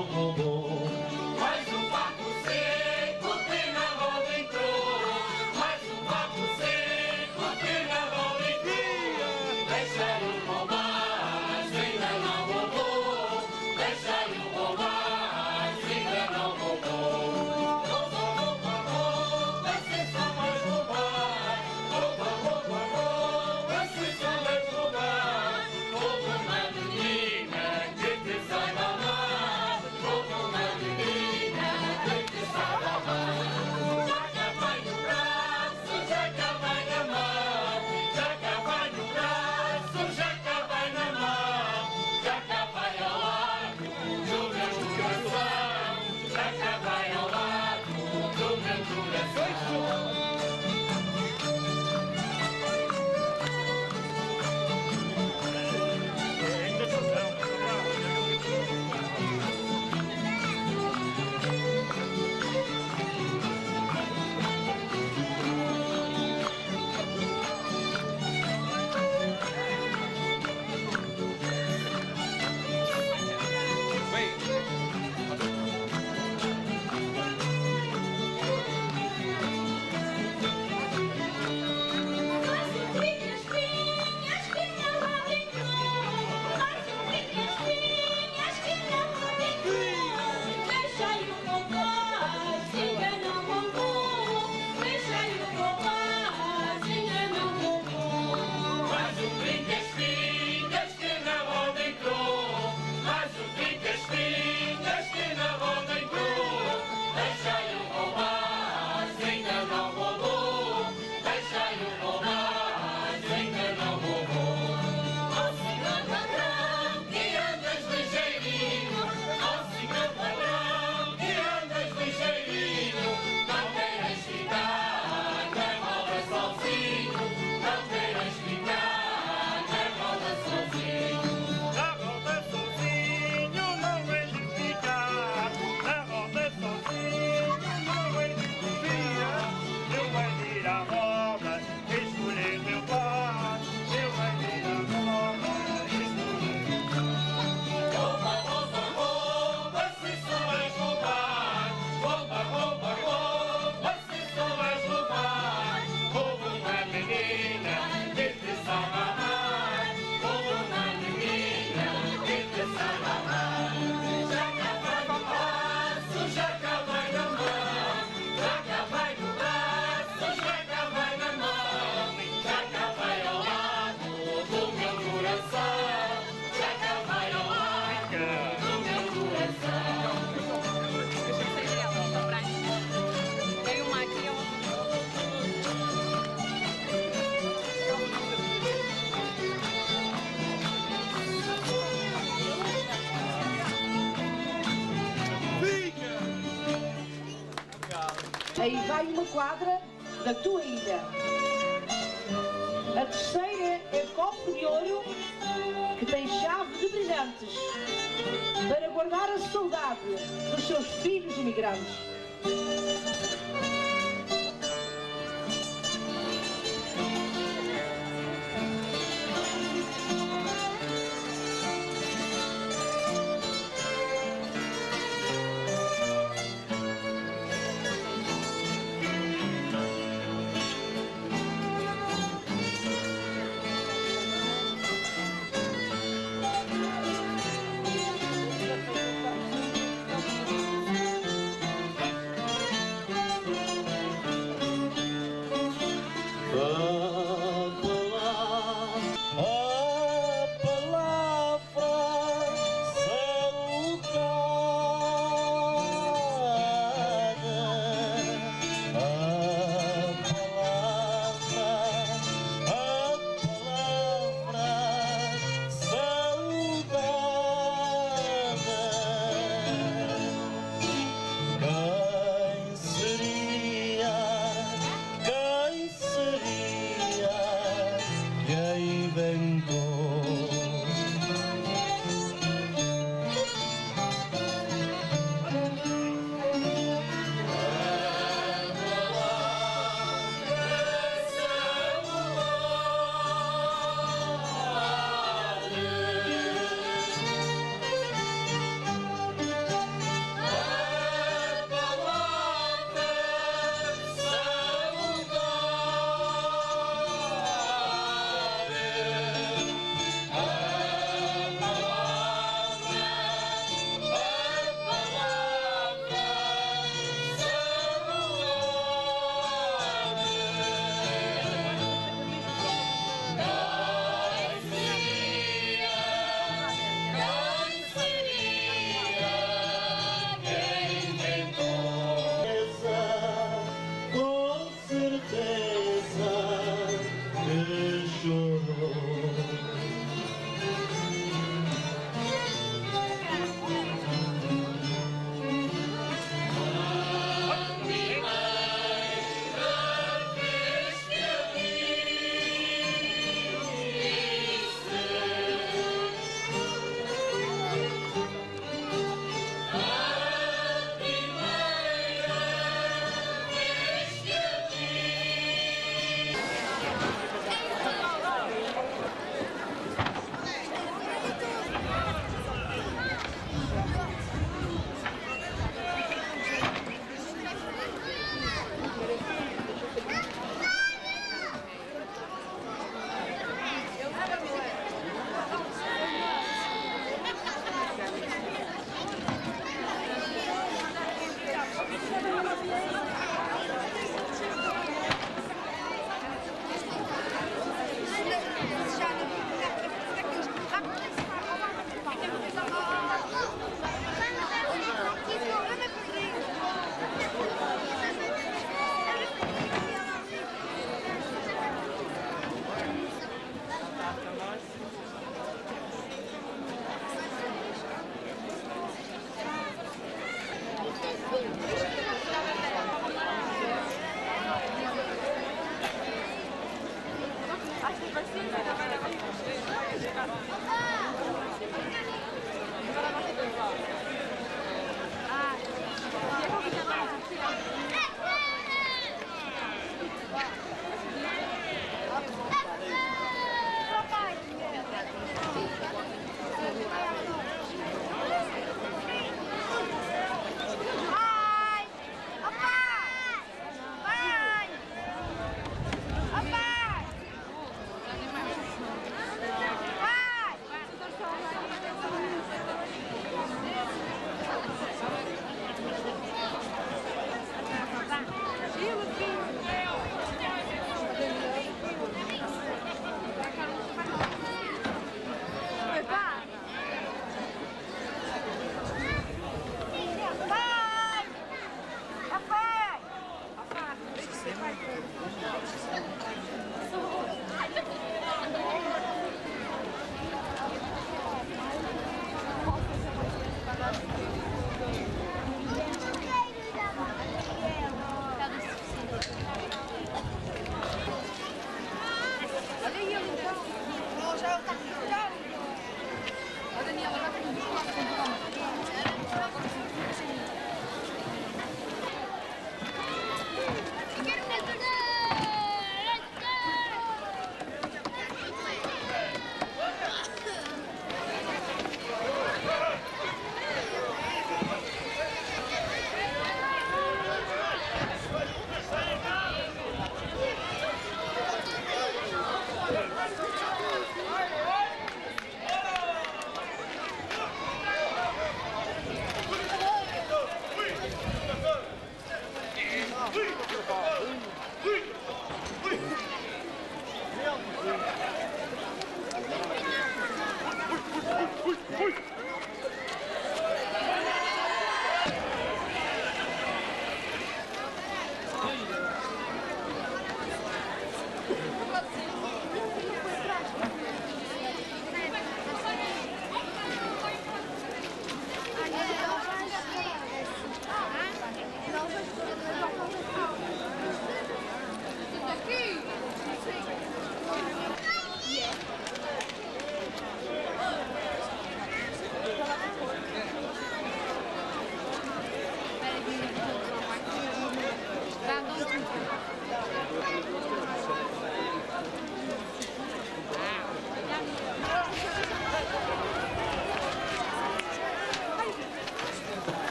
não roubou. Mais um papo seco que na roda entrou. Mais um papo seco que na roda entrou. Deixa-lhe roubar, ainda não roubou. Deixa-lhe roubar, ainda não roubou. Rouba, rouba, rouba, se só mais roubar. Rouba, rouba, rouba, se só mais roubar. Rouba uma menina que te saiba amar. Rouba uma menina que te saiba amar. Já cá vai no braço, já cá vai na mão. Já cá vai no braço, já cá vai na mão. Já cá vai ao lado do meu coração. Já cá vai ao lado do meu coração. Aí vai uma quadra da tua ilha. A terceira é copo de ouro que tem chave de brilhantes para guardar a saudade dos seus filhos imigrantes. certeza que chorou.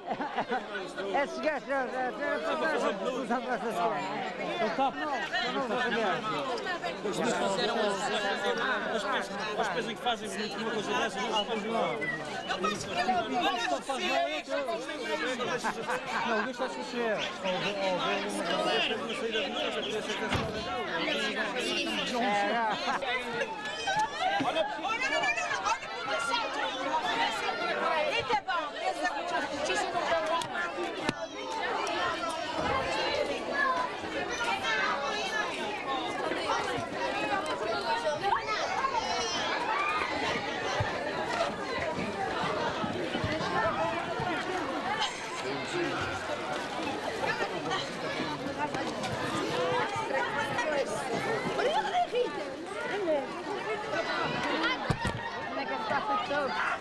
Esses gajos era para usar para essas coisas. Ele está. Não vou saber. As pessoas que fazem uma coisa dessa não fazem lá. Não, deixa eu esquecer. Eita, bom, essa justiça não está bom. Como é que está feito?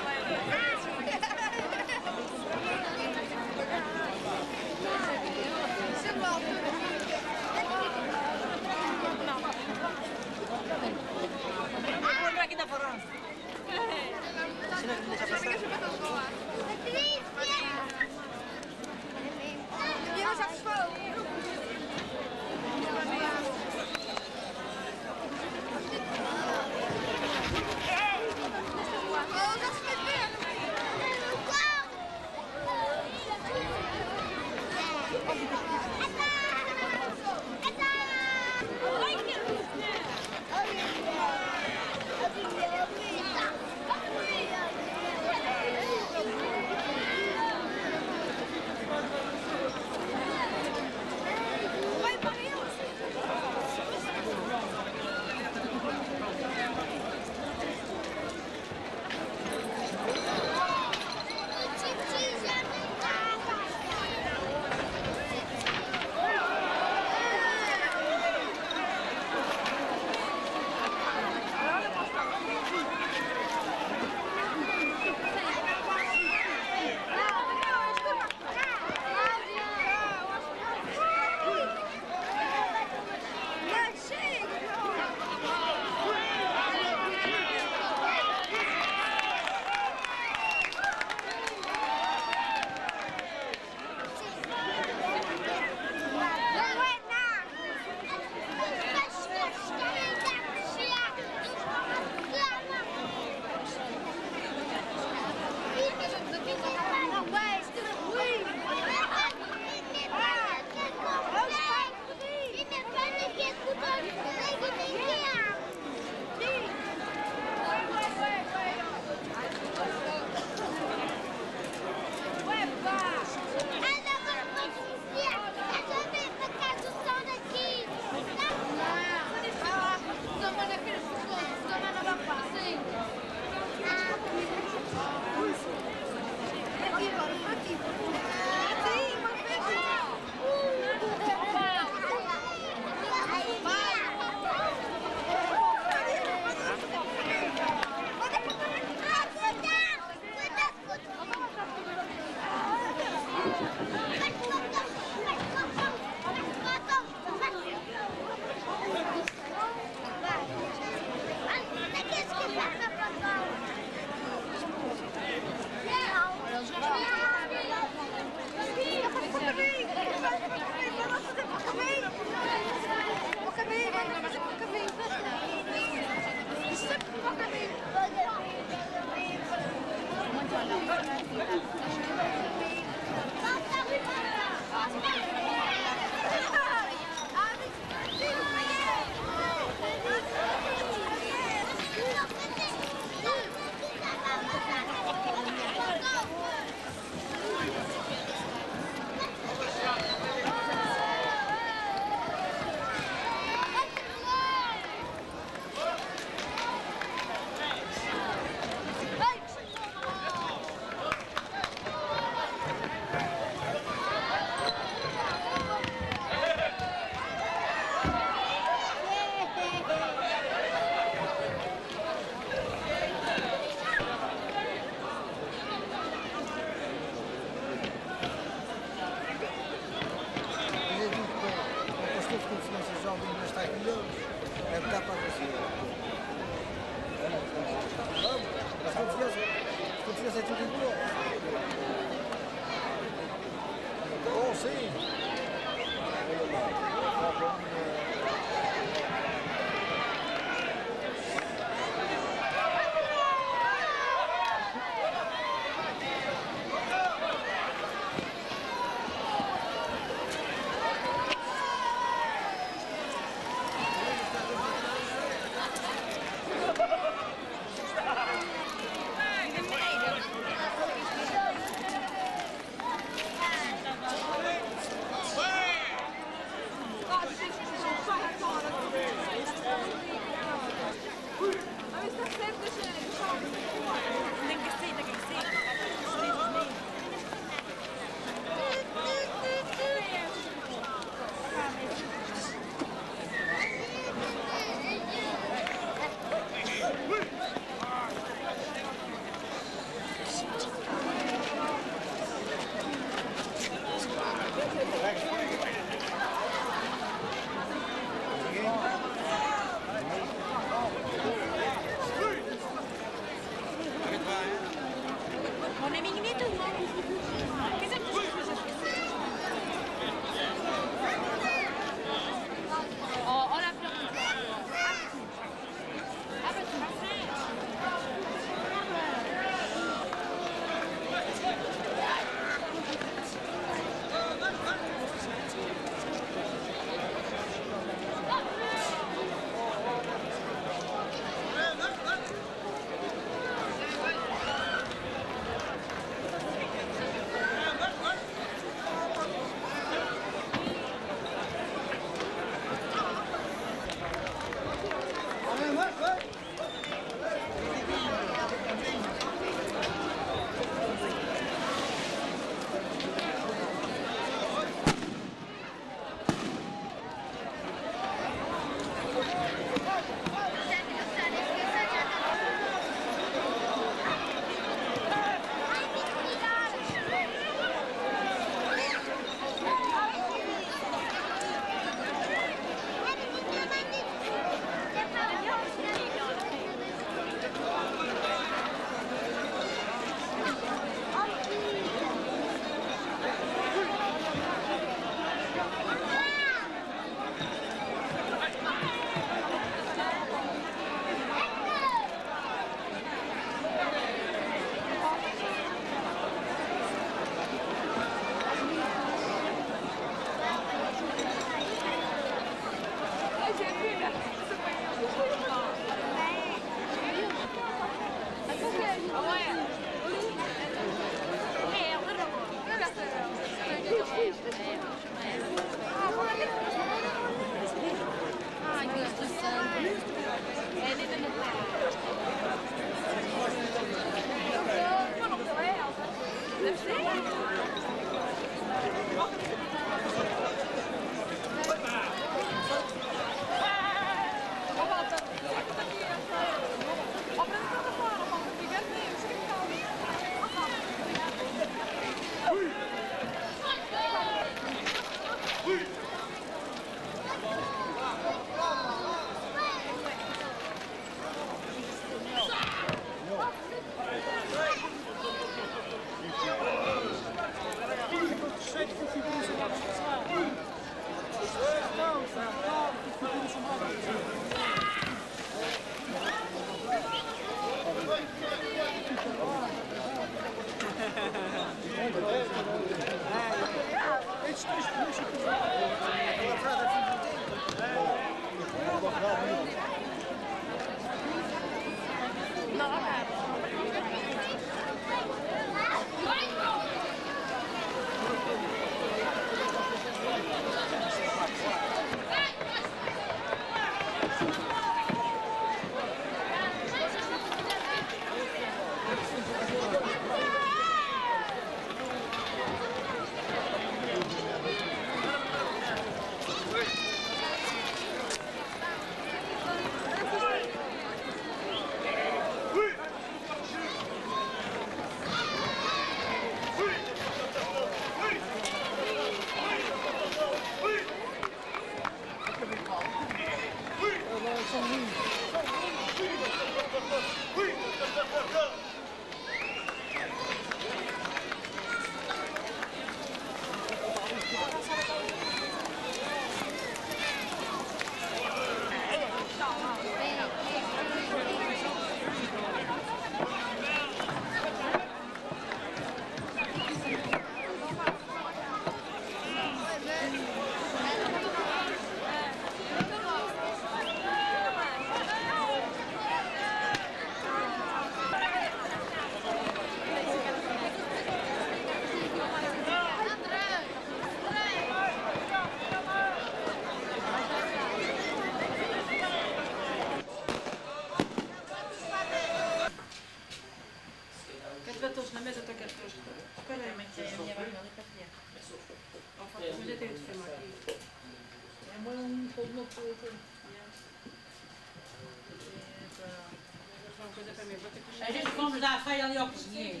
A gente vamos dar a feia ali ao cozinheiro.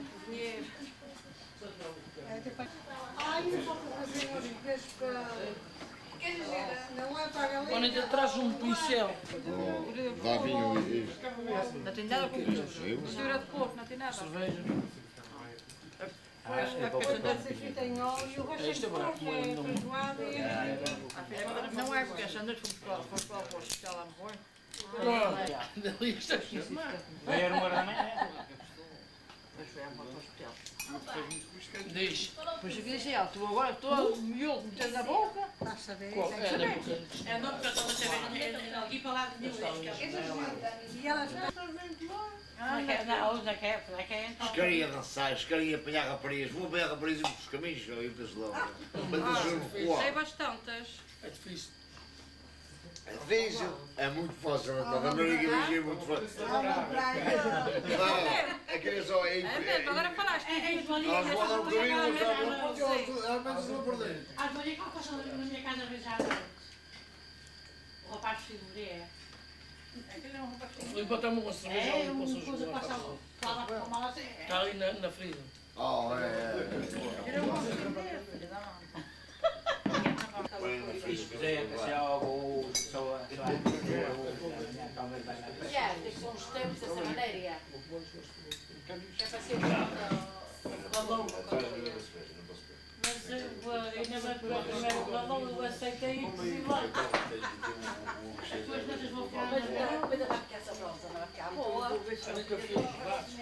Ai, não vou fazer hoje, quer dizer, não é para ali. Quando ainda traz um pincel. Lá vinho e... Não tem nada com isso. Mistura de porco, não tem nada. Cerveja. Essa fita em óleo e o resto é porco, é feijoada e... Não é porque essa noite fomos para o hospital lá no Boi. Era uma hora da manhã. Depois foi para o hospital. Diz. Pois aqui disse ela, tu agora estou miúdo, metendo na boca. Está a saber? É não porque eu estou a saber aqui para lá de mil E elas estão muito bom. Não quer. Queria dançar, queria apanhar raparigas. Vou apanhar raparigas e os caminhos, eu penso logo. Mas deixa-me recuar. Sei bastantes. É difícil. É difícil, é muito fácil, a América é muito fácil. É que é só... É mesmo, agora falaste. Nós vamos dar um caminho, mas não perder. As Maria que passam na minha casa arranjada. O rapaz de figuré. Aquele é um rapaz de figuré. Vou botar uma cerveja ali para Uma coisa passa para uma assim. Está ali na ferida. Oh, é. Se quiser ser algo só talvez vai na frente. Tem que ser uns tempos dessa maneira. É para ser balão. Mas ainda bem que o primeiro balão eu aceitei e cozi lá. As tuas coisas vão ficar mais bem. Cuida da pequena sabrosa, não vai ficar boa. Nunca fiz pratos.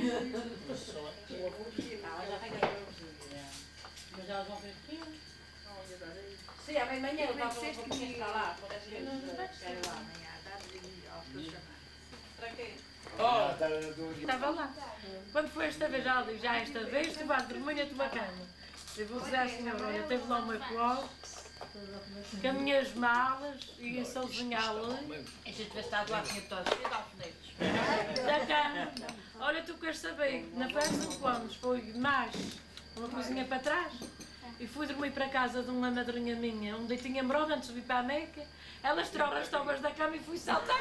Mas elas vão ver aqui. Sim, amanhã eu vou estar lá. Quero lá amanhã. Para quê? Estava lá. Quando foi esta vez, já digo, já esta vez, tu vais dormir na tua cama. Eu vou dizer à senhora, olha, teve lá uma coal, com as minhas malas, ia sozinha ali. E se tivesse estado lá, tinha todos cheio de alfinetes. Da cama. Olha, tu queres saber, na festa de quando foi mais uma coisinha para trás, e fui dormir para casa de uma madrinha minha, onde tinha morado antes de vir para a Meca. Ela estirou as tobas da cama e fui saltar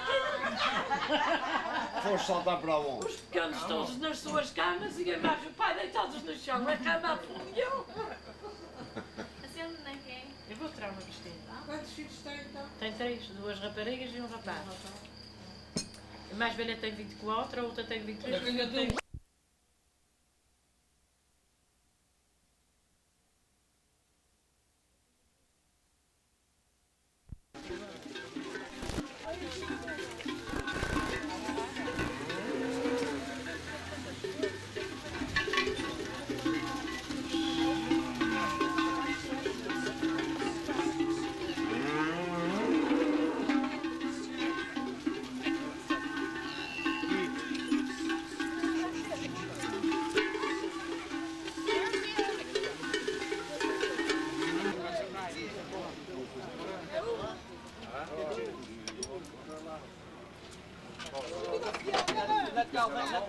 aqui. Foste saltar para onde? Os pequenos todos nas suas camas e a mãe e o pai deitados no chão, a cama afundou. Eu vou tirar uma vestinha. Quantos filhos tem então? Tem 3, 2 raparigas e um rapaz. A mais velha tem 24, a outra tem 23.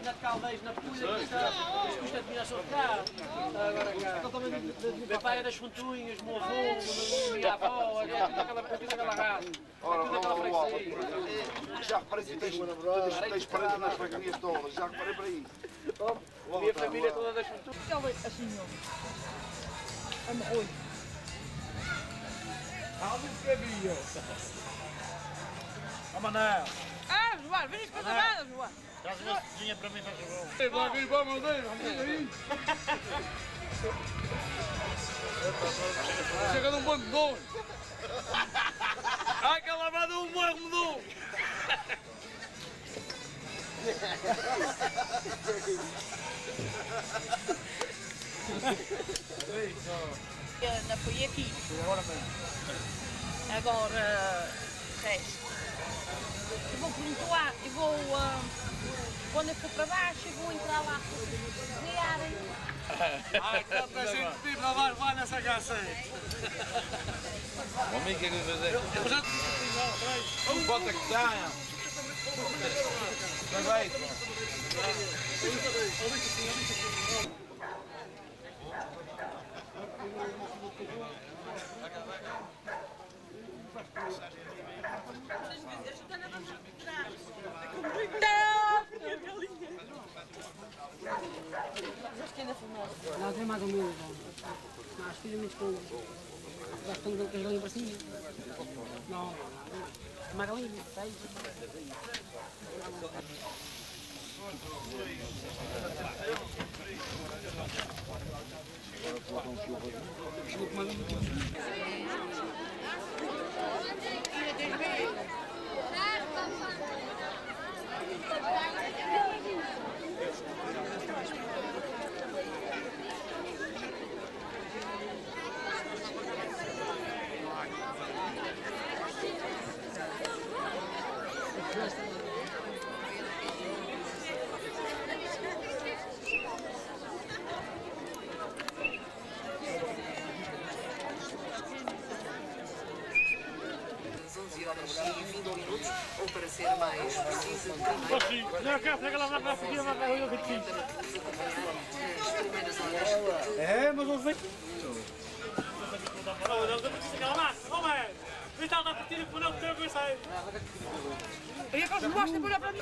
na de Caldeiros, na Cuida, que custa de virar sobre cá. Agora cá. Meu pai é das Fontunhas, meu avô, minha avó, é tudo aquela raça. Tudo aquela freguesia. Já reparei que tens parentes nas freguesias todas, já reparei para isso. A minha família toda das Fontunhas. Ele assim, ó. Anda, oi. Calma um bocadinho. Ó Manel. Ah, João, vem para nada, João. Traz uma cozinha para mim, faz favor. Vai vir, vamos aí. Chega num banco de dois. Ai, que lavada o morro mudou. Não foi aqui. Agora, resto. Eu vou pontuar, eu vou, quando eu for para baixo, eu vou entrar lá para cozinharem. Ai, que a gente vive lá, vai nessa caça. O amigo, o que é que eu vou fazer? Bota que saia. Vai. Não tem mais ou menos, mas filhamente com bastante com as galinhas para cima. Não, é uma galinha, sei. ou para ser mais precisa, É, mas não vem. E é que eles mostram para olhar para mim.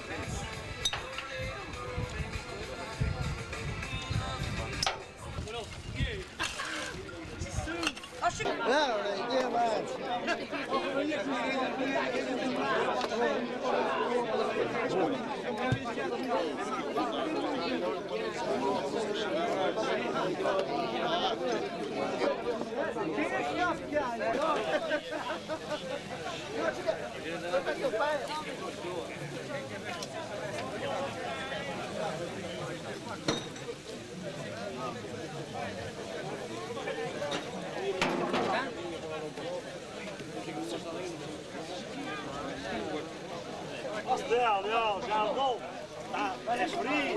Já andou. Olha, frio.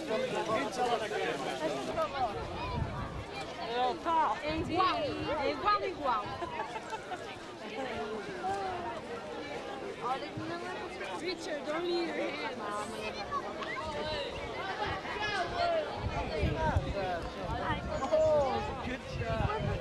É igual, igual. Olha, não é Richard, don't leave your hand. Oh, good job.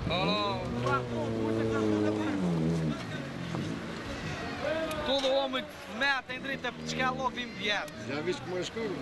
Todo homem que se mete tem direito a pescar logo de imediato. Já viste como é escuro?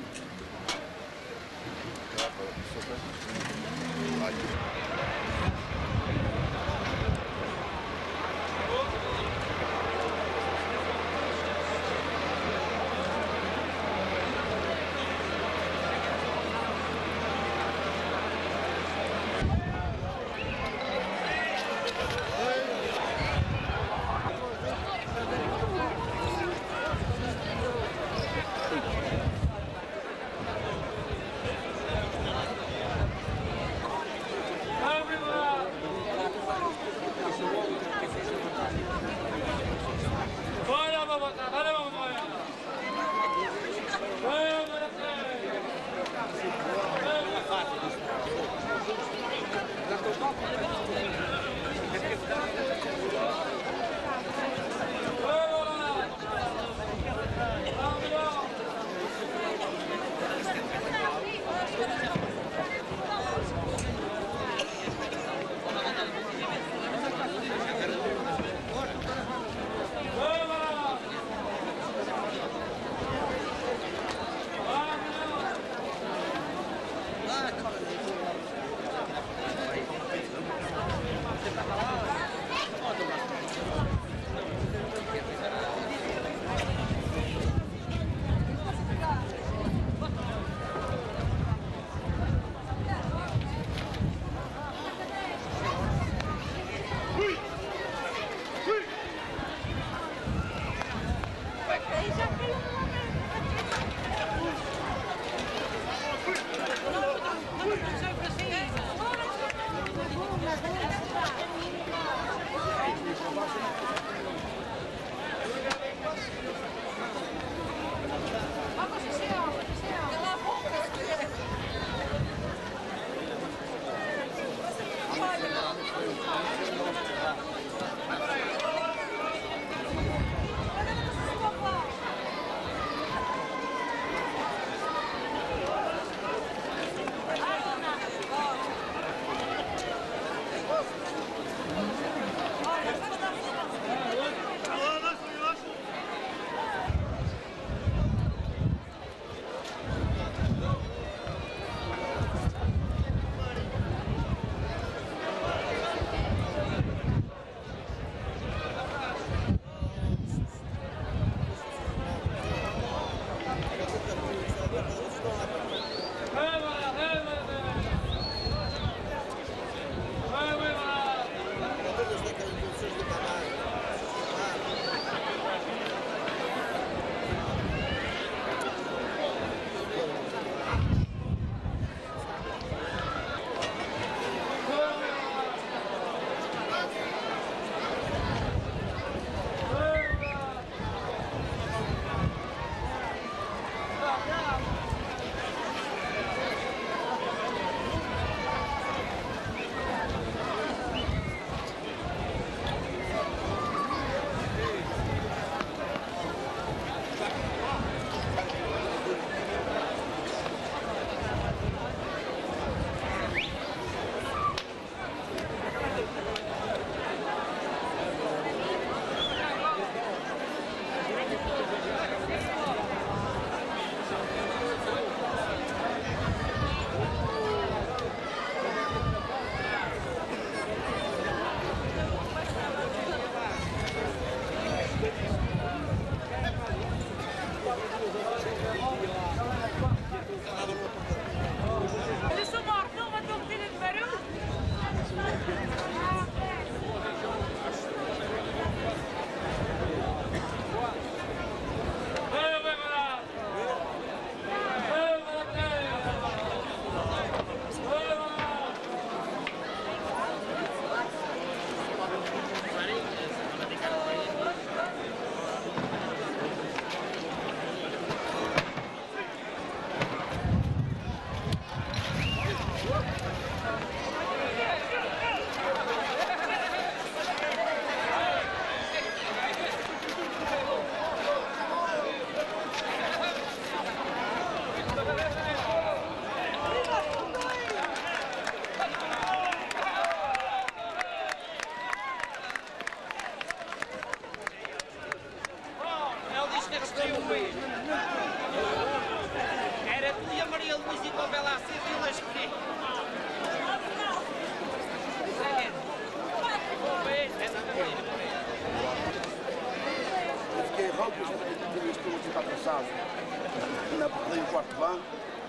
depois tive isto tudo para atravessado. Ainda perdi o quarto banco.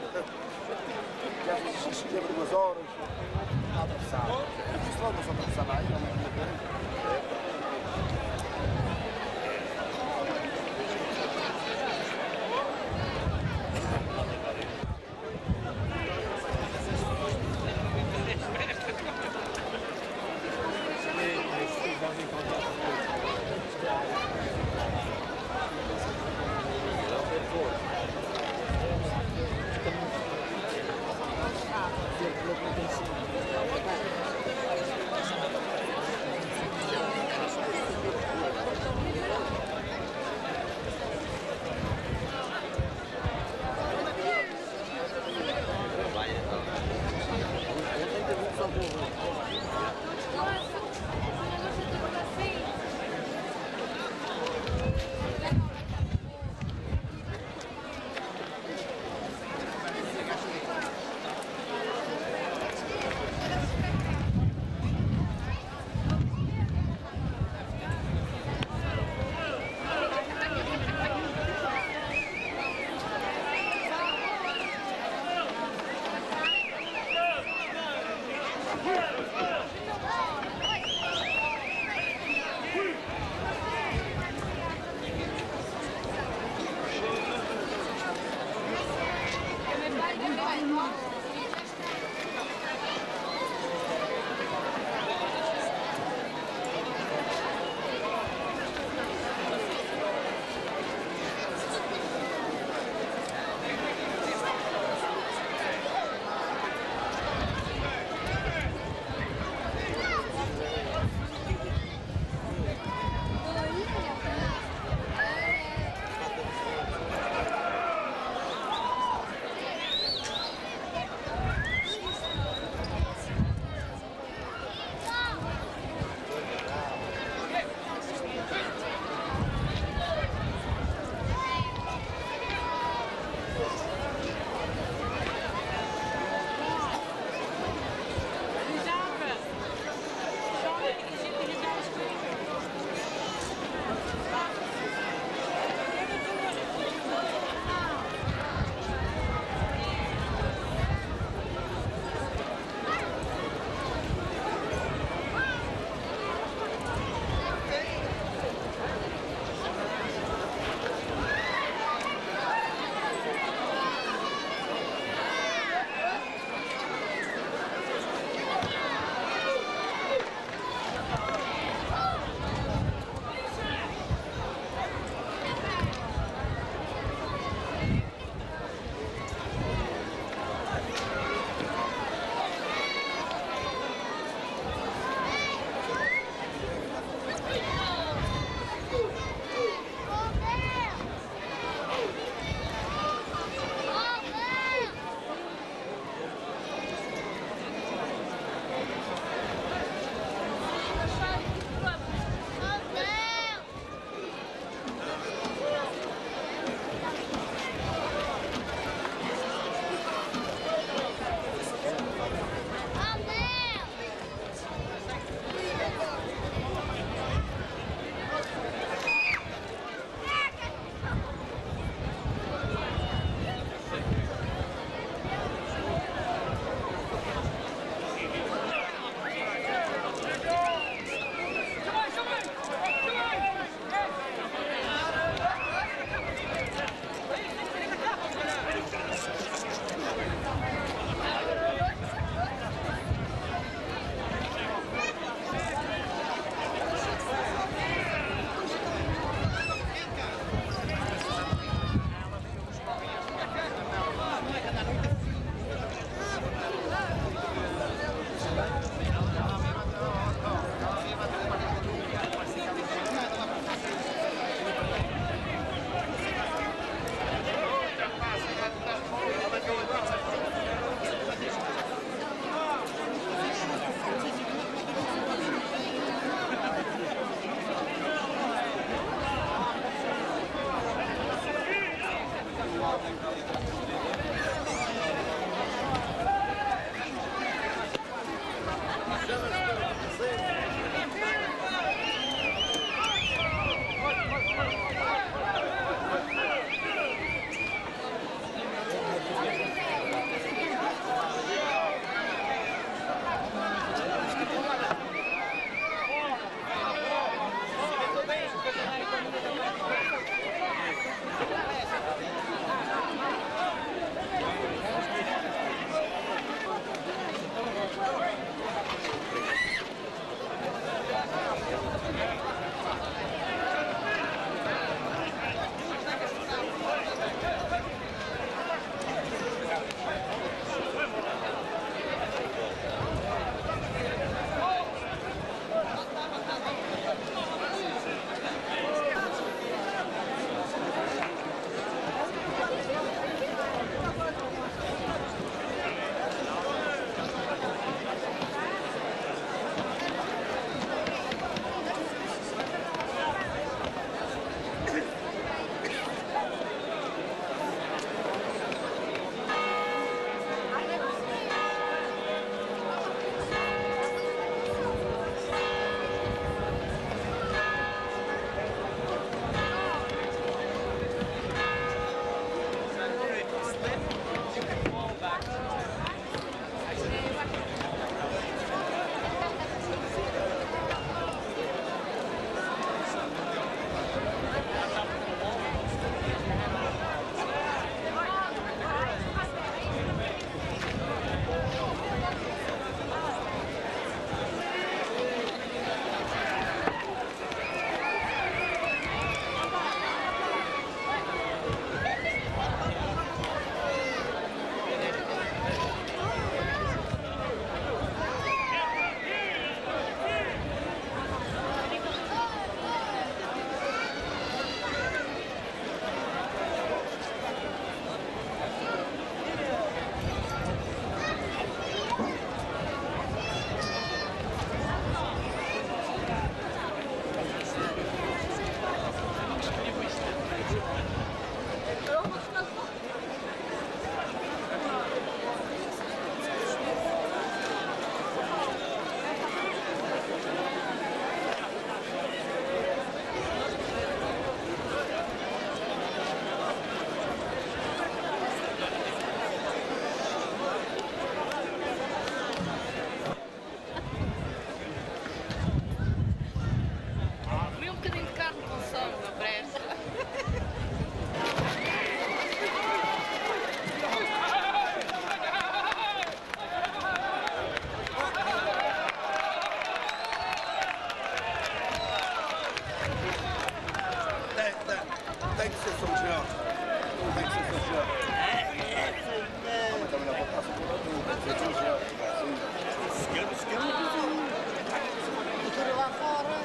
Já fiz isso, teve 2 horas. Está atravessado. Isso logo não só atravessar aí, não é?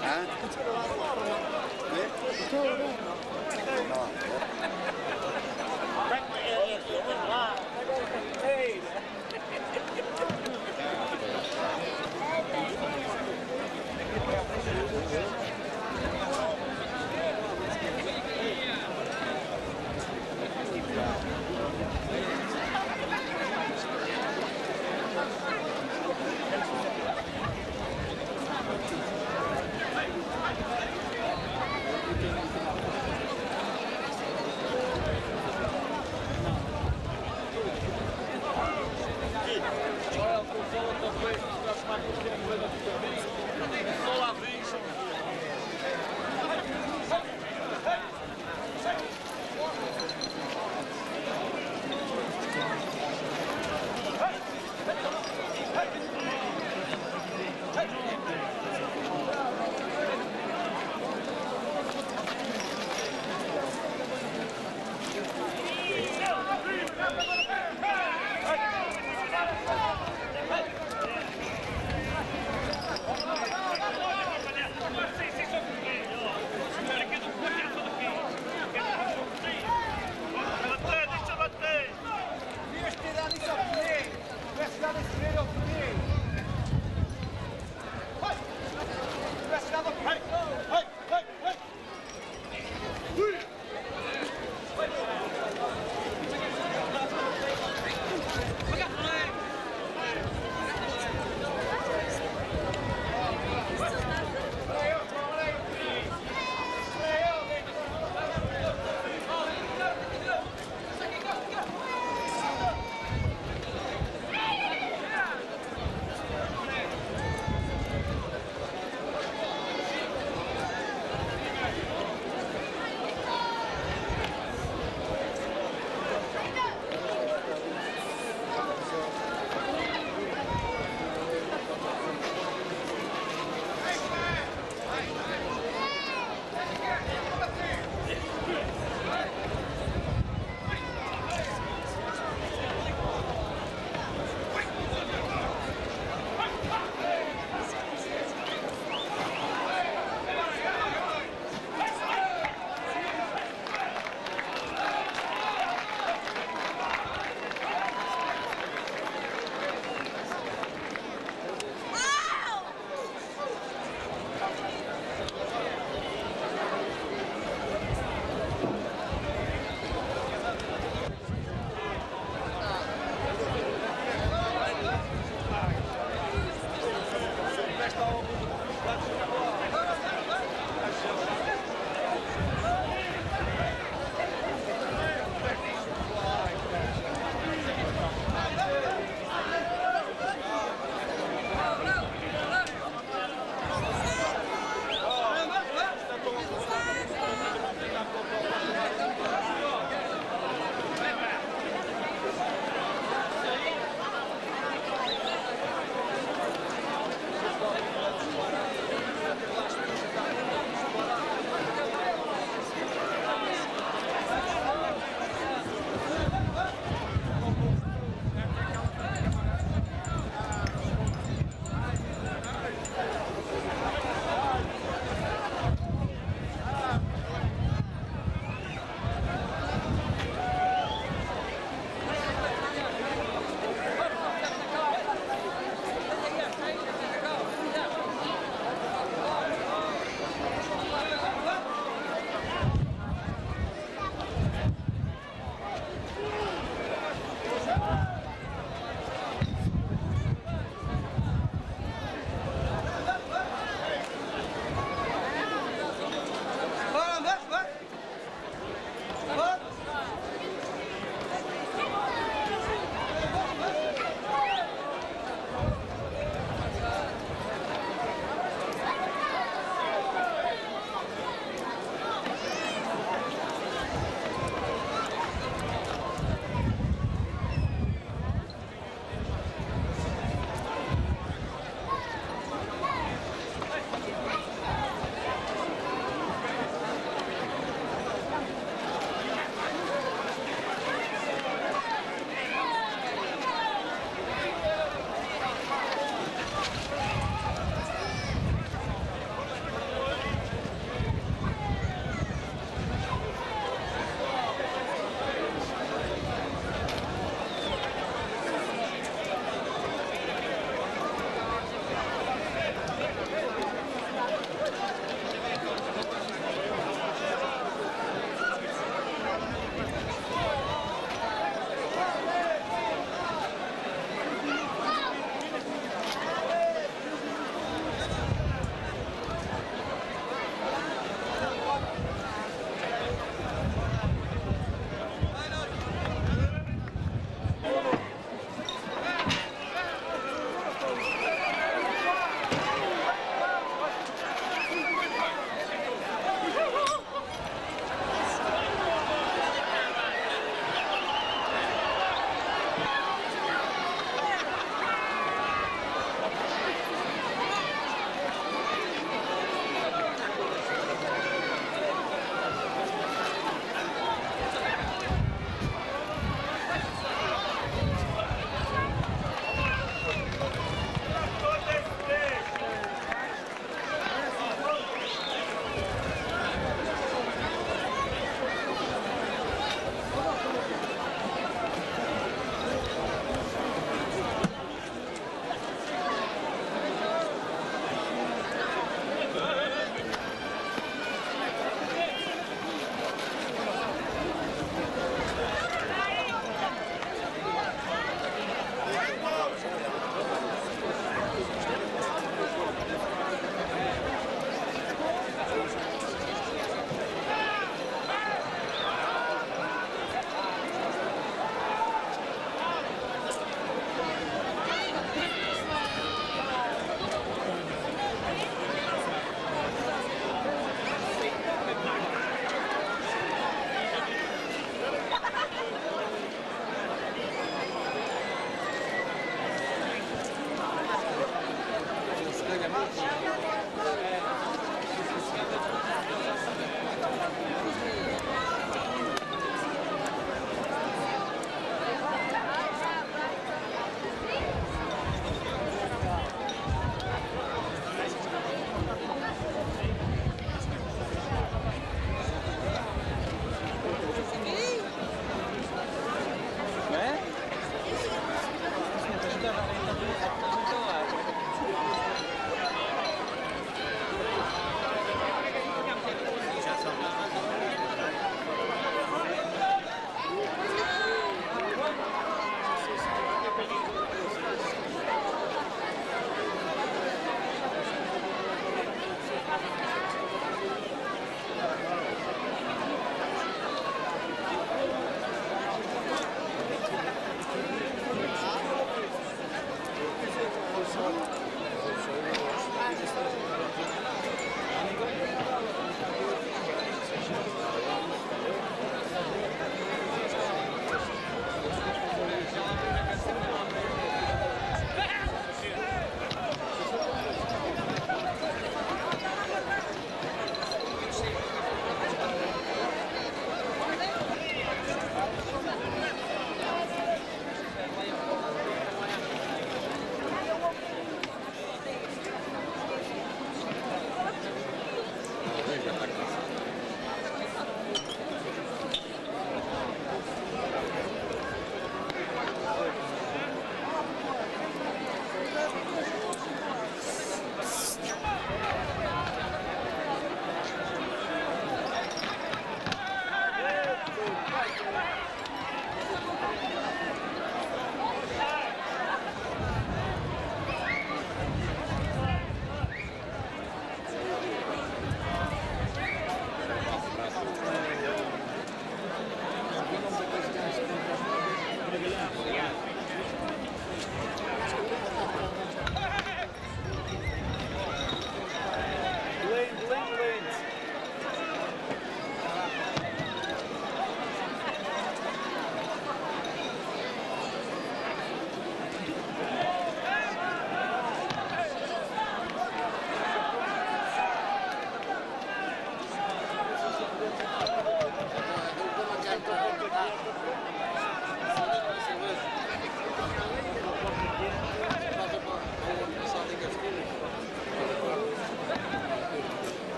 Só lá vem.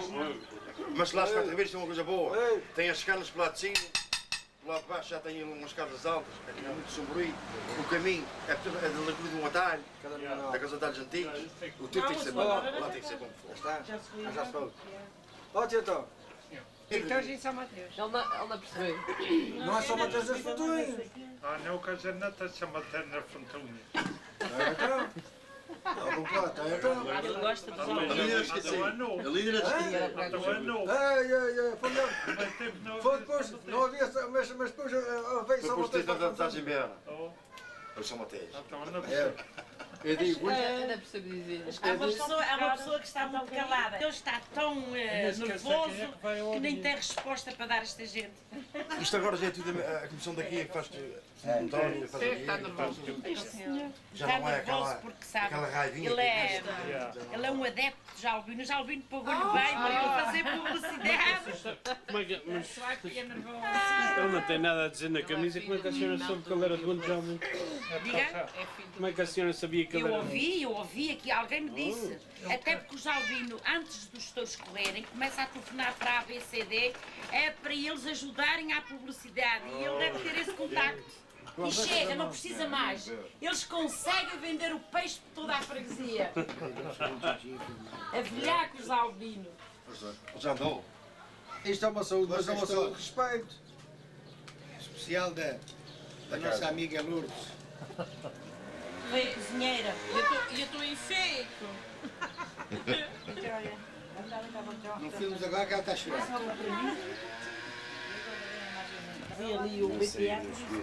Mas lá as Cartaveiras tem uma coisa boa. Tem as escadas para lá de cima, lá de baixo já tem umas casas altas, é muito sombrio. O caminho é da largura de um atalho, daqueles atalhos antigos. O tiro tem que ser bom, lá tem que ser bom. Já se falou. Ó, tio Tom. Então, gente, São Mateus. Ele não percebeu. Não é São Mateus das Fontoinhas. Ah, não, que a Janata chama-te na Fontoinha. Então. Não, completa, então. Ele gosta dos A líder esqueci. A líder esqueci. Foi depois, não havia, mas depois veio São Depois Mateus. estás em Berna. Ou São Mateus. Eu digo, Ainda percebo dizer. Há uma pessoa que está muito calada. Ele está tão nervoso que nem tem resposta para dar a esta gente. Isto agora já é tudo a comissão daqui que faz António, faz Está nervoso. já não é Porque sabe, aquela raivinha. ele é um adepto de Jalbino. O Jalbino pagou-lhe bem para ele fazer publicidade. Mas ele não tem nada a dizer na camisa. Como é que a senhora soube que ele era dono de Jalbino? Diga? Como é que a senhora sabia que ele era? Eu ouvi aqui, alguém me disse. Até porque o Jalbino, antes dos touros correrem, começa a telefonar para a ABCD, é para eles ajudarem à publicidade. E ele deve ter esse contacto. E chega, não precisa mais. Eles conseguem vender o peixe por toda a freguesia. A velhaco os Jalbino. Já andou. Isto é uma saúde, mas é uma saúde de respeito. Especial da nossa amiga Lourdes. Veio a cozinheira. E eu estou em seco. Não filmes agora que ela está chorando. Vi ali o BPA.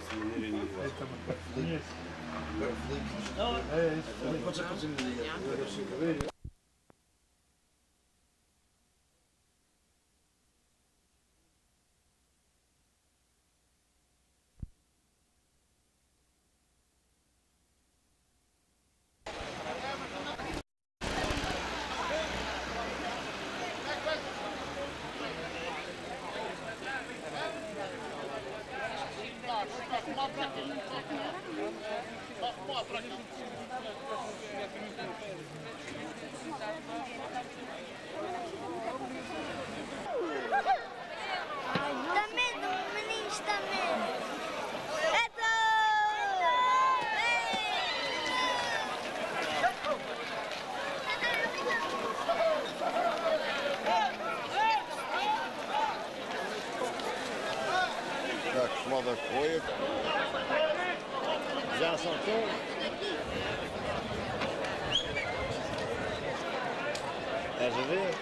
Acostumado a correr. Já saltou. Estás a ver?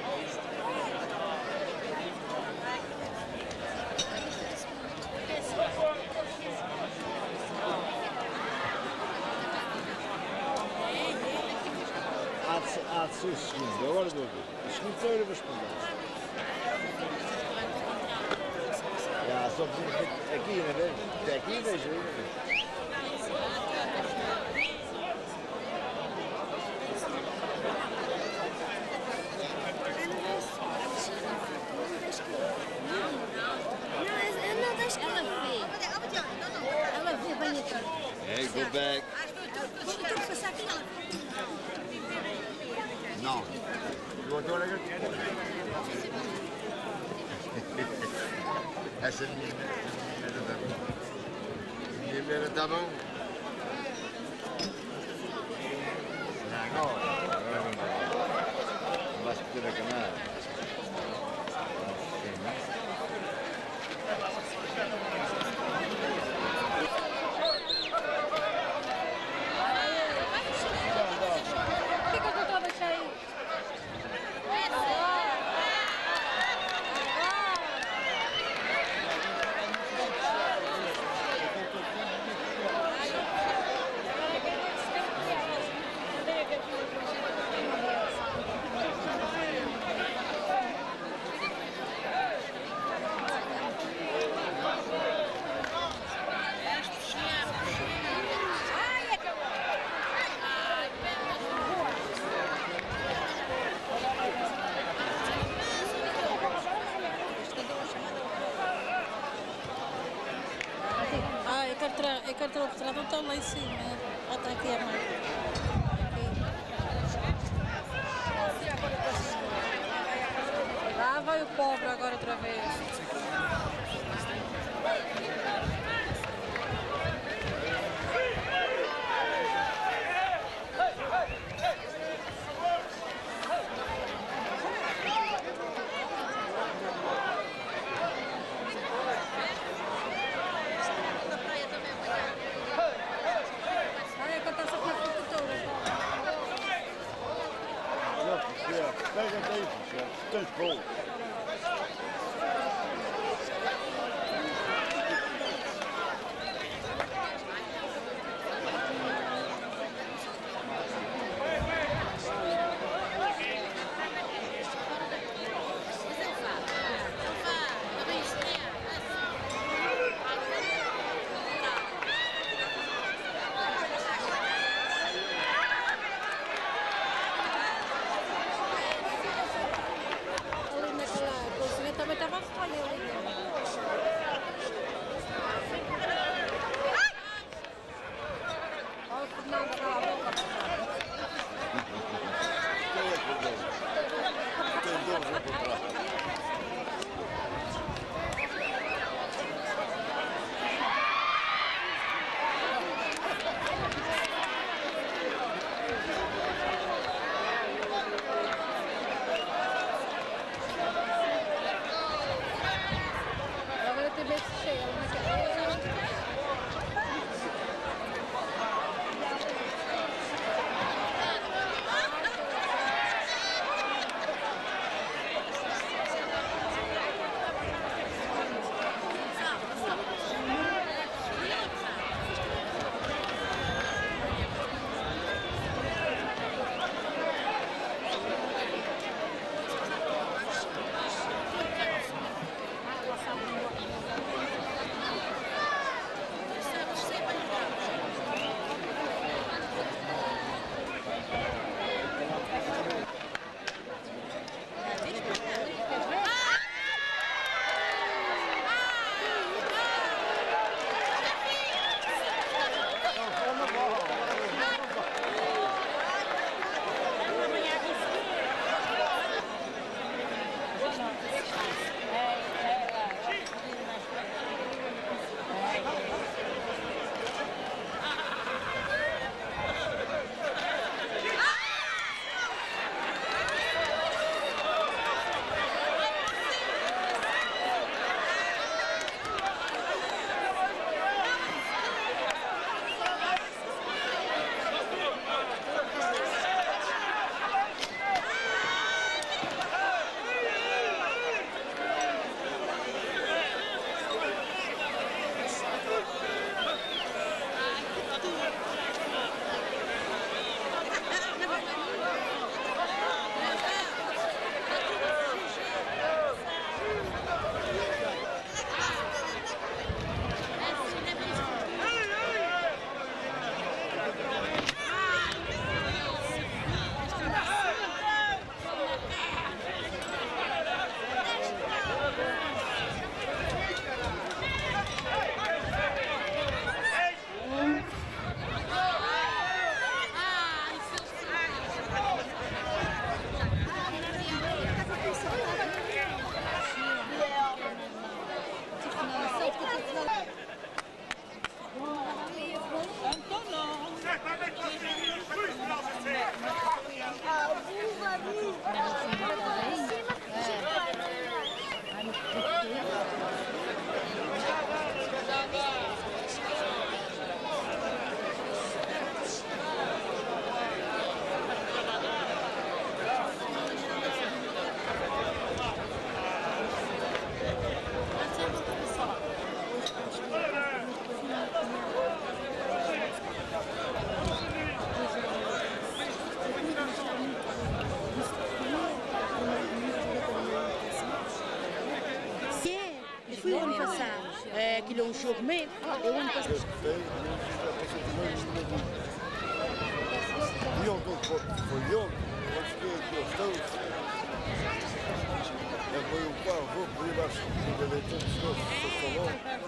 Há de ser o segundo, agora vou ver. O segundo foi eu vou responder. Já, só aqui, não é? Até aqui vejo eu. Hey, go back. No. You want to go again? Essa minha merda está bom? Não, não vais meter a camada. Eu quero ter o retrato, está lá em cima. Olha, está aqui a mãe. vai o pobre agora outra vez. Tens bom. Fui o ano passado. Aquilo é um jogo mesmo. Eu ano passado. E ontem foi ontem, eu cheguei aqui aos todos. Foi o carro, vou pedir às comidas de todos os doces do salão.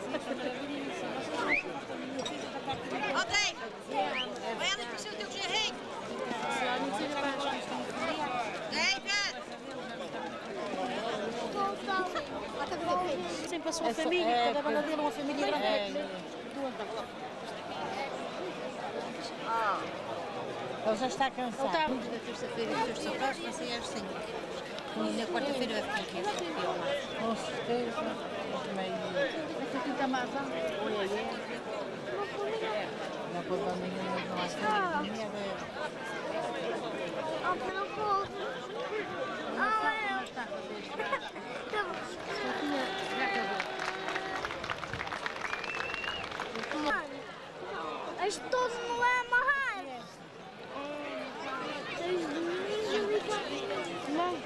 Ó, David, vai ali para o seu teu gerrinho. David! para a sua família, cada banda dele é uma família grande. Ele já está cansado. Ele está da terça-feira e os seus sapatos, passei às 5. E na quarta-feira vai ficar aqui. Com certeza. Esta aqui está mais alta. Não pode dar nenhuma, não há certeza. Não posso. Isto todo não vai amarrar. Não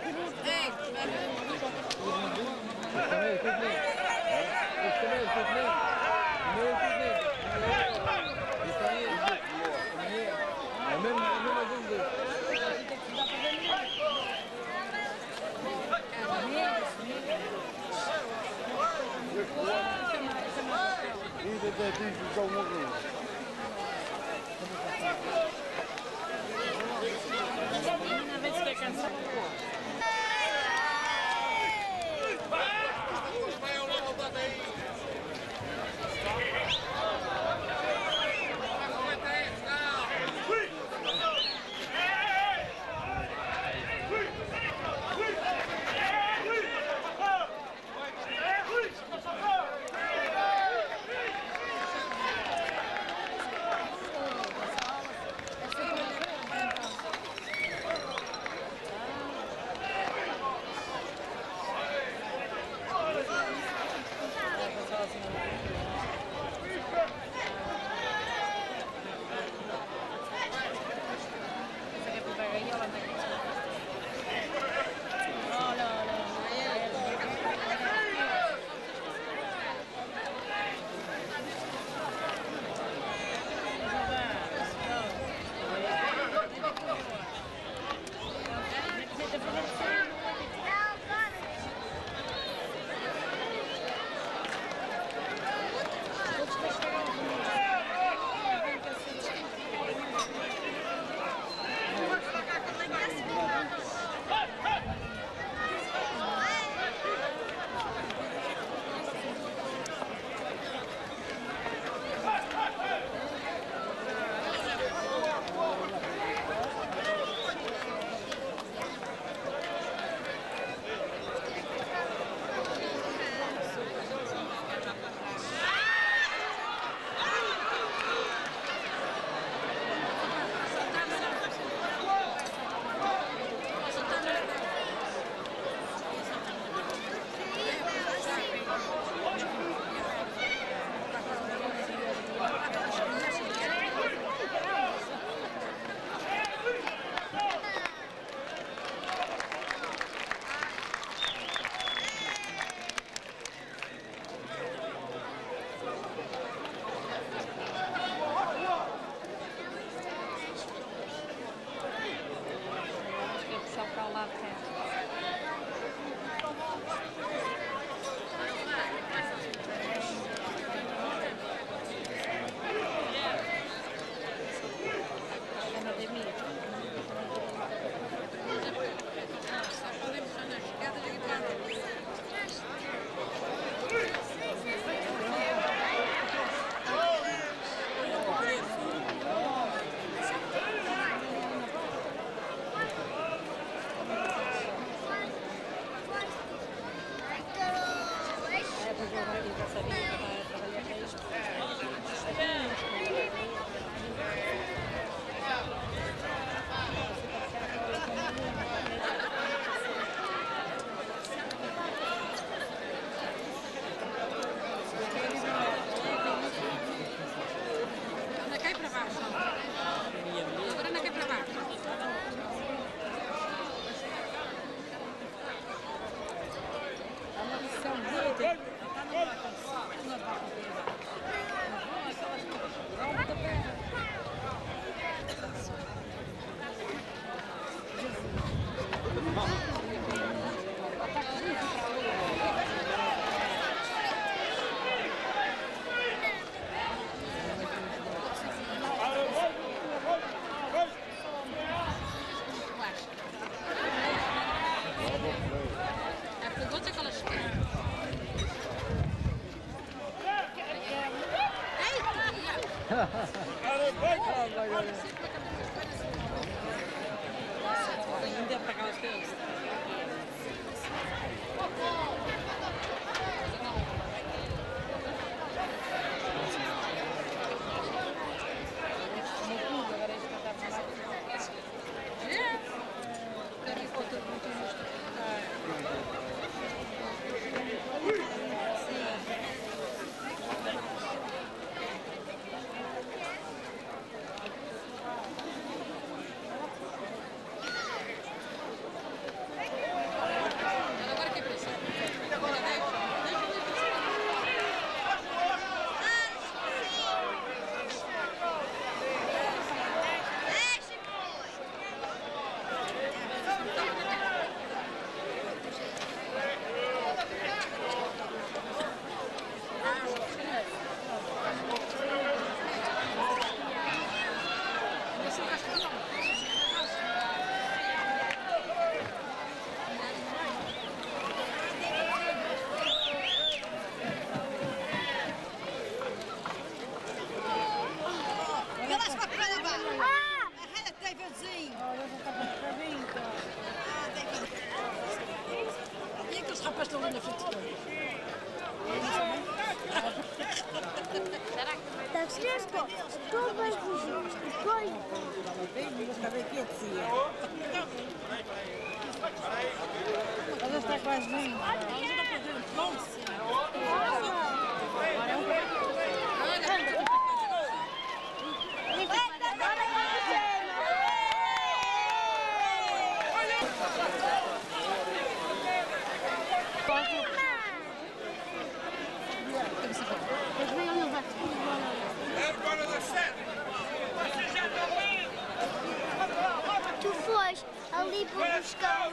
Tu foste ali para buscar.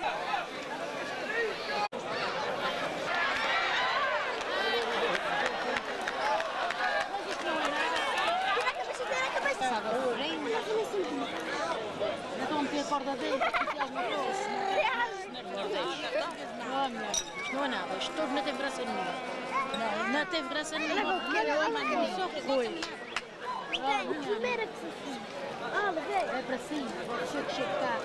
Então meter a corda dentro, se alguma coisa. Não é nada, isto tudo não teve graça nenhuma. Não teve graça nenhuma. Foi. Primeira que se fez. É para cima, pode ser que chegue cá.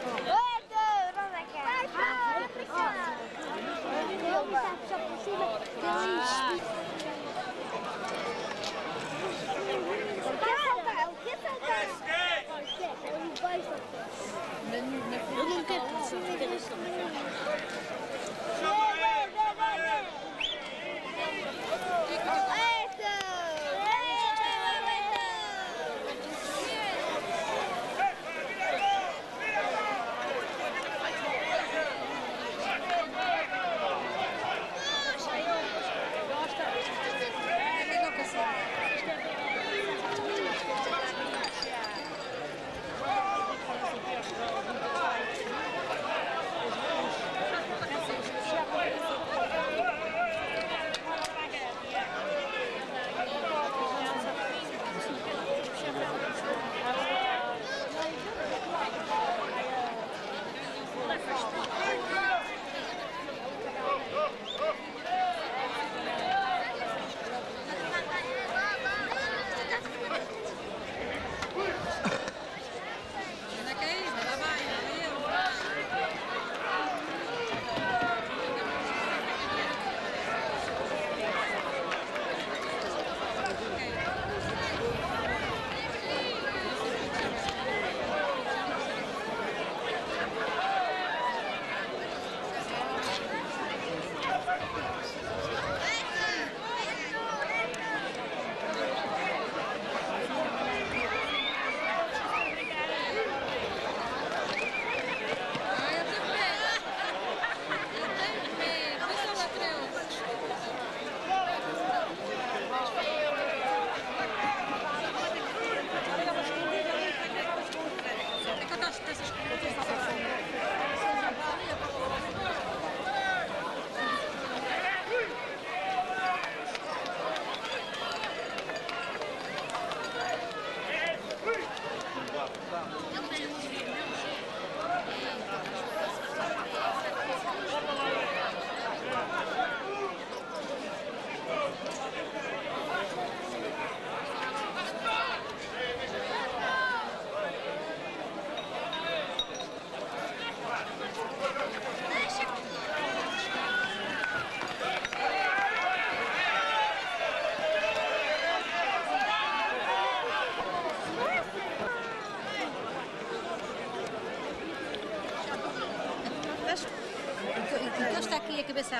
É para cima. Ele está só por cima. Ele quer saltar. Ele quer saltar. Ele vai saltar. Eu não quero que se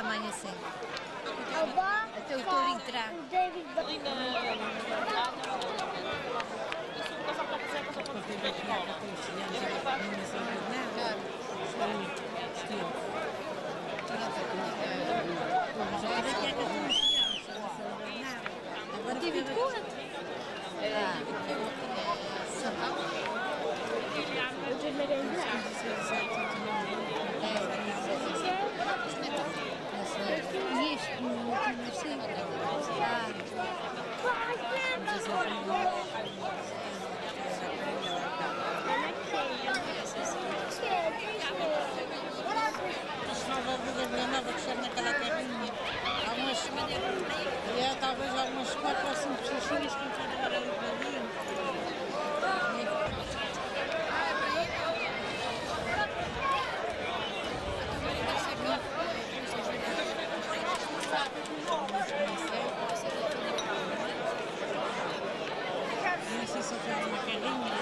a mãe assim. Até o touro entrar. Agora tive de cor. Naquela terrinha, talvez algumas 4 ou 5 pessoas que entraram agora ali para ali. Não sei se eu quero uma carrinha.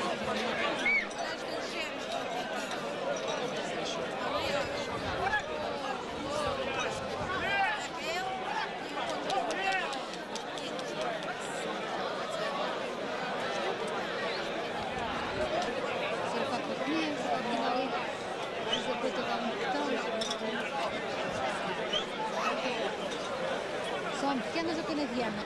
São pequenas ou canadianas?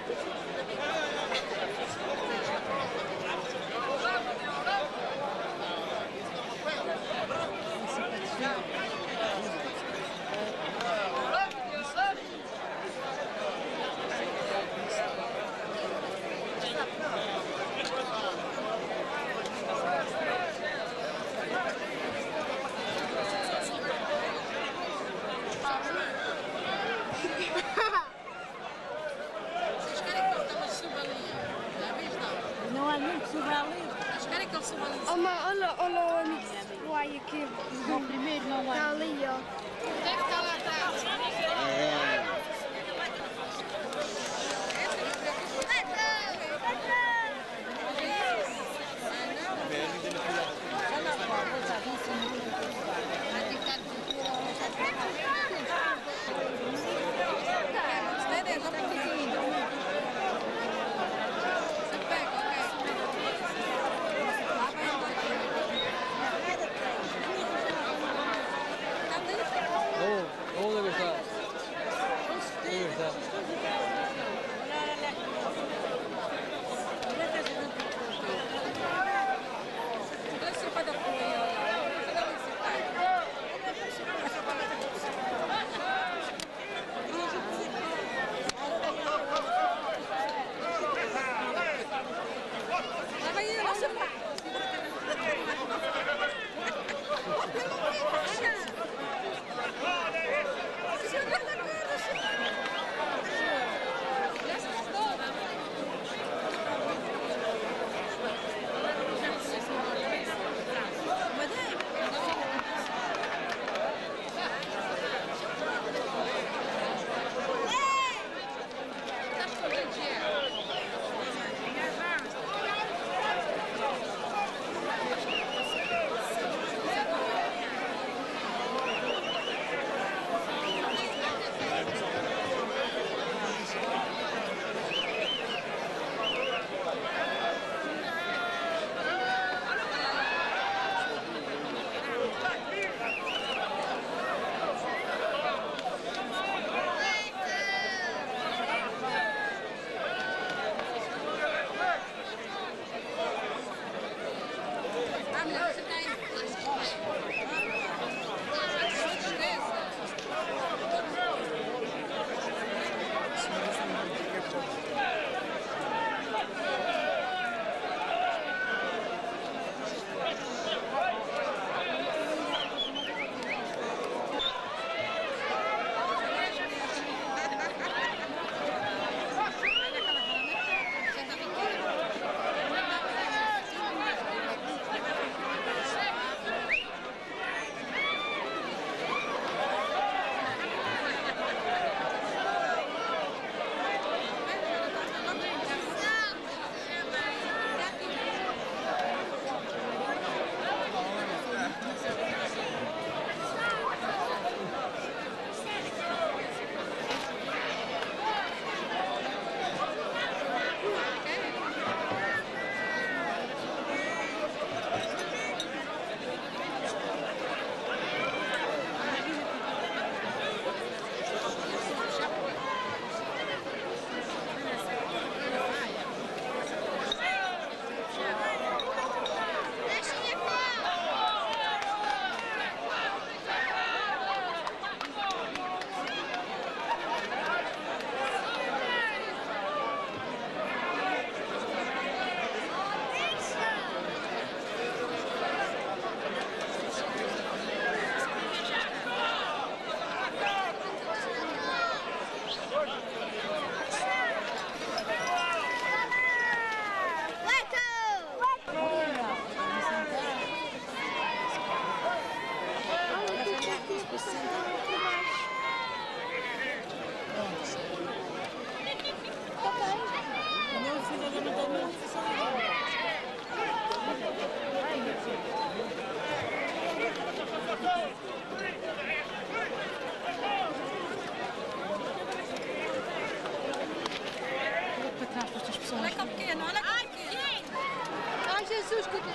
Não há nenhum que suba ali. Mas querem que ele suba ali? Olha o amigo que vai aqui. O primeiro não há. Está ali, ó. Deve estar lá atrás. atrás para estas pessoas. Olha que pequeno, olha que pequeno. Ai, Jesus, que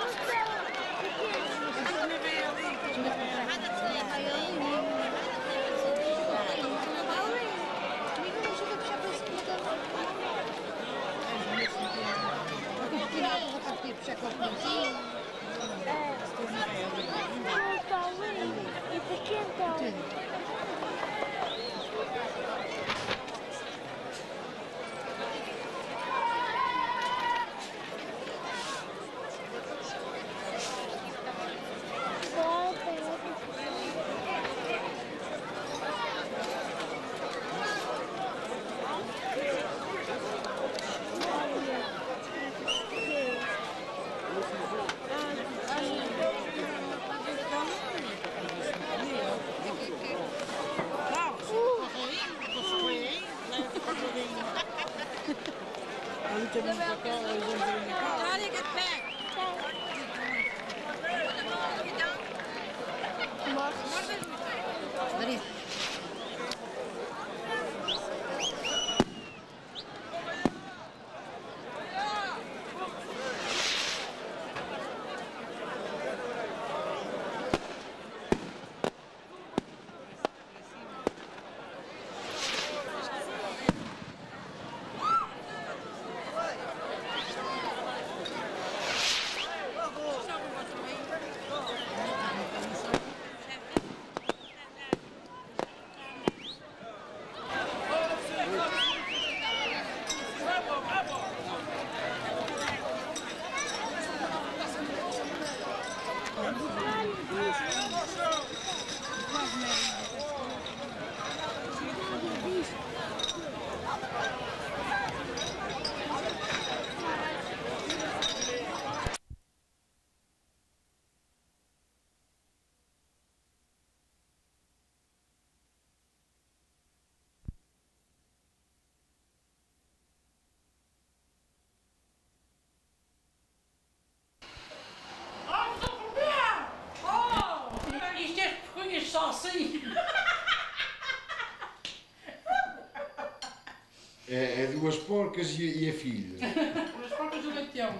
É duas porcas e a filha. Duas porcas e o leitão.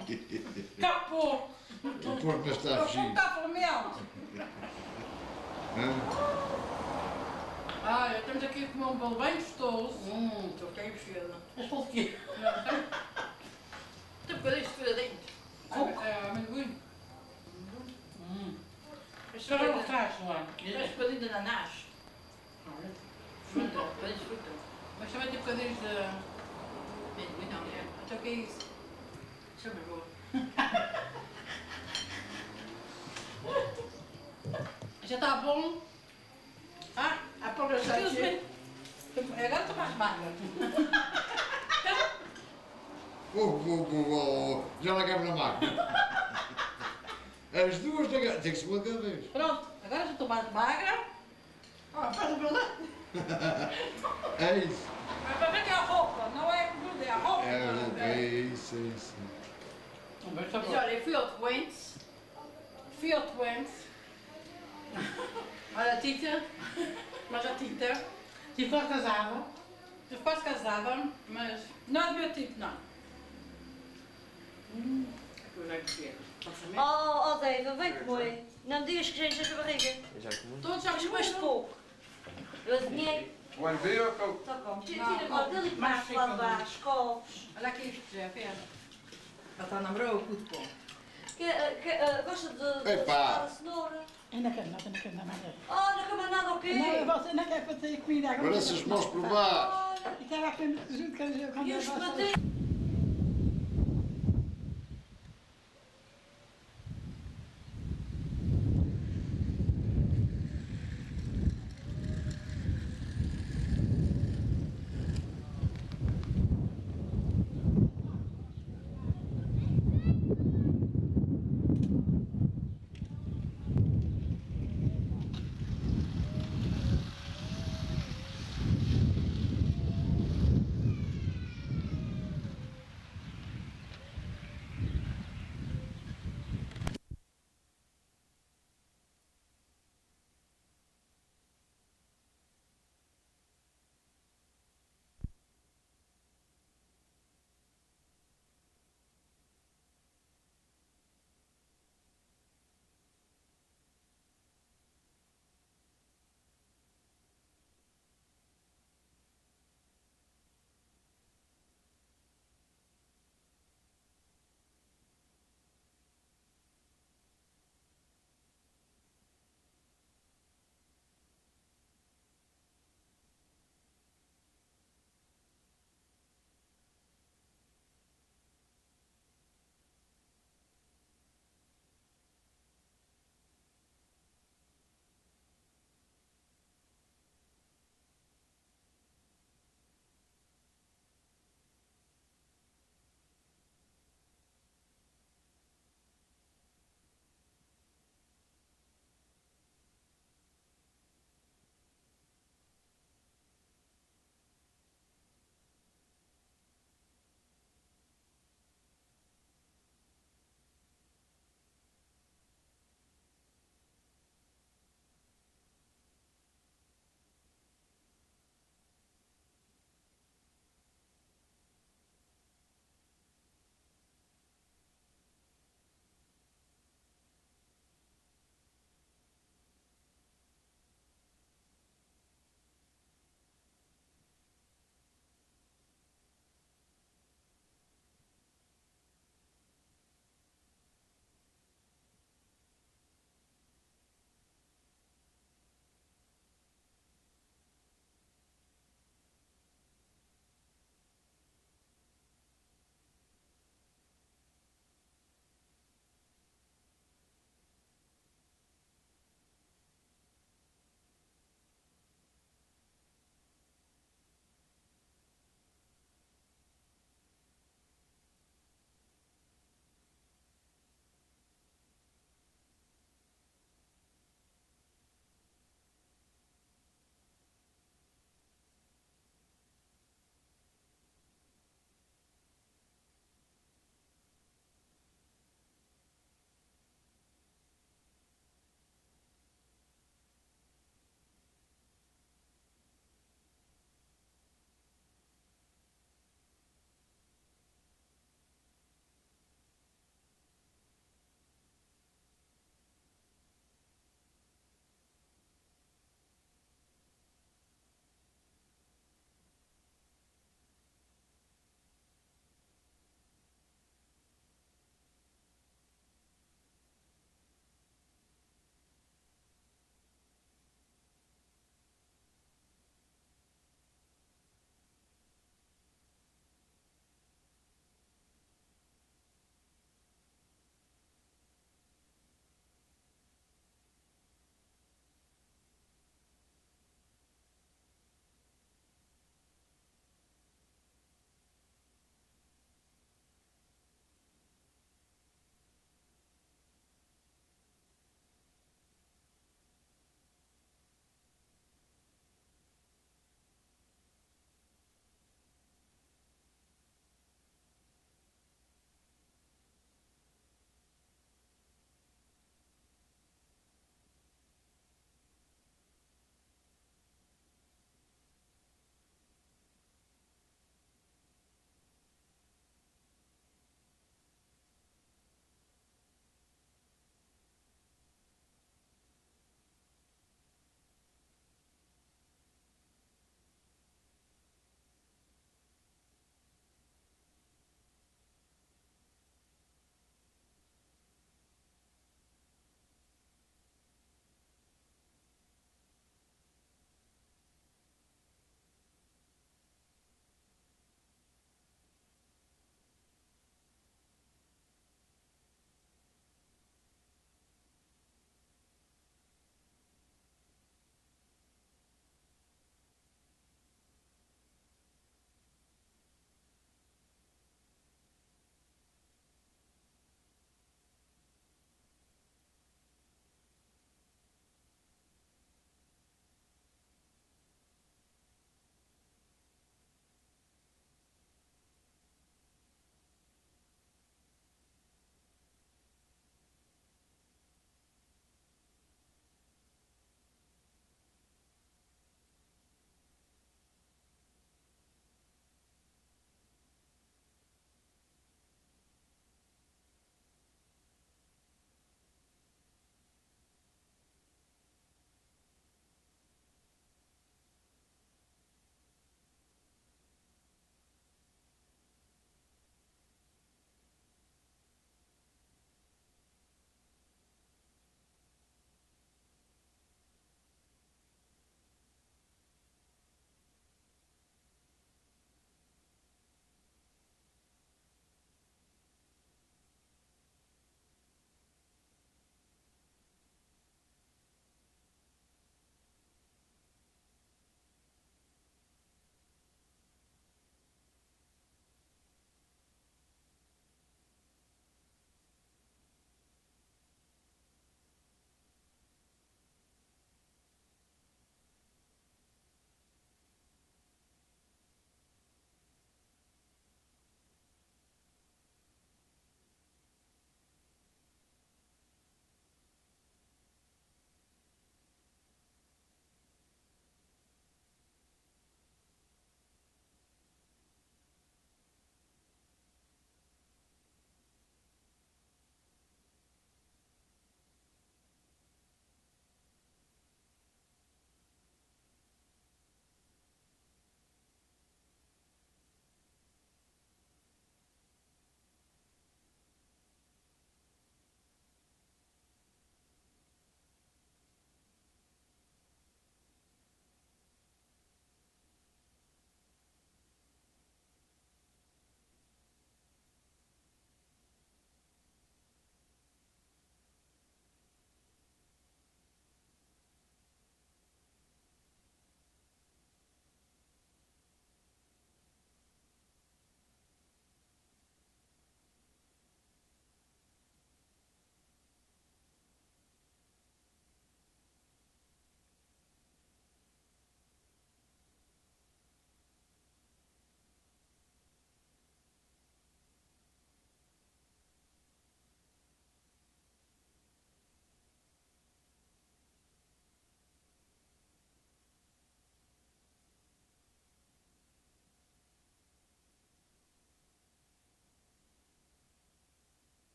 Capô! O porco não está a fugir. O porco está fomento. Ah, estamos aqui a comer um bolo bem gostoso. Estou cheio de cheiro. És bolo de quê? Tem bocadinho de folha dentro. É amendoim. Espera não traz, não é? Traz bocadinho de ananás. Fruta, bocadinho de fruta. Mas também tem bocadinhos de... Amendoim não, é? Então o que é isso? Chama boa. Já está bom? Ah, a porra já chega. Agora estou mais magra. Já não cabe na máquina. As duas tem que se uma cada vez. Pronto, agora já estou mais magra. Faz a verdade. É isso. É para ver que é a roupa, não é comida, é a roupa. É a roupa, é isso, é isso. Mas olha, eu fui ao doente. Fui ao doente. Olha a Tita, mas a Tita, estive quase casada. Estive quase casada, mas não devia ter, não. Oh, Deiva, vem comer. Não me digas que já encheste a barriga. Já comi? Todos já comeste pouco. Eu adivinhei. Quando veio, eu... Só como. Tira agora dele e passa lá debaixo, copos. Olha aqui isto, já, pera. Ela está a namorar o cu de pão. Gosta de a cenoura? Eu não quero nada, não quero nada. Oh, não quer nada o quê? Não, você não quer fazer comida agora. Agora se os mãos provar. E estava a comer junto com a gente. E os patinhos?